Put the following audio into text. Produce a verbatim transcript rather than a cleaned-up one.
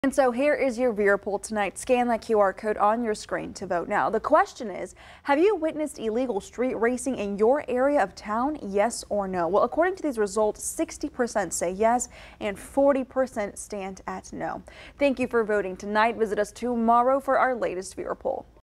And so here is your viewer poll tonight. Scan that Q R code on your screen to vote now. The question is, have you witnessed illegal street racing in your area of town? Yes or no? Well, according to these results, sixty percent say yes and forty percent stand at no. Thank you for voting tonight. Visit us tomorrow for our latest viewer poll.